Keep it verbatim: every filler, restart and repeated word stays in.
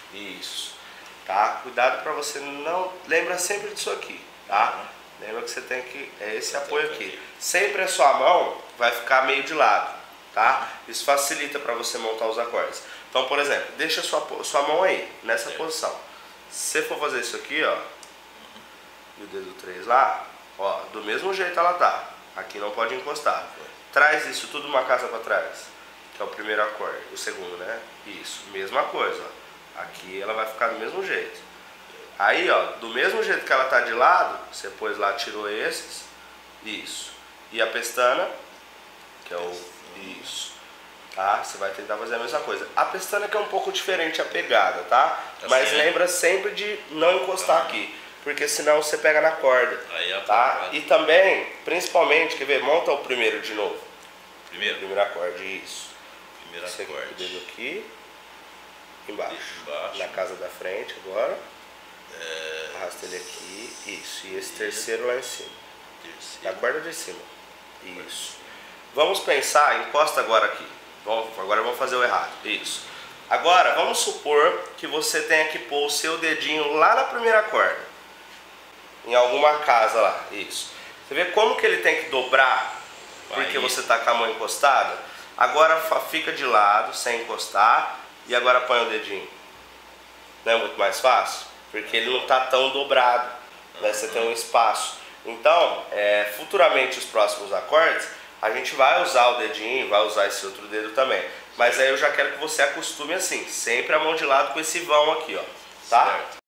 Isso. Tá? Cuidado para você não... Lembra sempre disso aqui, tá? Uhum. Lembra que você tem que... É esse apoio aqui. Sempre a sua mão vai ficar meio de lado, tá? Isso facilita para você montar os acordes. Então, por exemplo, deixa a sua, sua mão aí, nessa posição. Se você for fazer isso aqui, ó, e o dedo três lá, ó, do mesmo jeito ela tá. Aqui não pode encostar. Traz isso tudo uma casa para trás, que é o primeiro acorde, o segundo, né? Isso, mesma coisa, ó. Aqui ela vai ficar do mesmo jeito. Aí, ó, do mesmo jeito que ela tá de lado, você pôs lá, tirou esses, isso. E a pestana, que é o, isso, tá? Você vai tentar fazer a mesma coisa. A pestana que é um pouco diferente a pegada, tá? Assim, mas lembra sempre de não encostar aqui, porque senão você pega na corda, aí é tá? E também, principalmente, quer ver, monta o primeiro de novo. Primeiro? Primeiro acorde, isso. Primeiro Esse acorde. Aqui, o dedo aqui, embaixo. embaixo. Na casa da frente agora. É... Arrasta ele aqui, isso. E esse terceiro lá em cima. Terceiro. Na corda de cima. Isso. Vamos pensar, encosta agora aqui. Vamos, agora vamos fazer o errado. Isso. Agora, vamos supor que você tenha que pôr o seu dedinho lá na primeira corda. Em alguma casa lá. Isso. Você vê como que ele tem que dobrar? Porque Aí. você está com a mão encostada? Agora fica de lado, sem encostar. E agora põe o dedinho. Não é muito mais fácil? Porque ele não está tão dobrado. Né? Você tem um espaço. Então, é, futuramente os próximos acordes, a gente vai usar o dedinho, vai usar esse outro dedo também. Mas aí eu já quero que você acostume assim, sempre a mão de lado com esse vão aqui, ó, tá? Certo.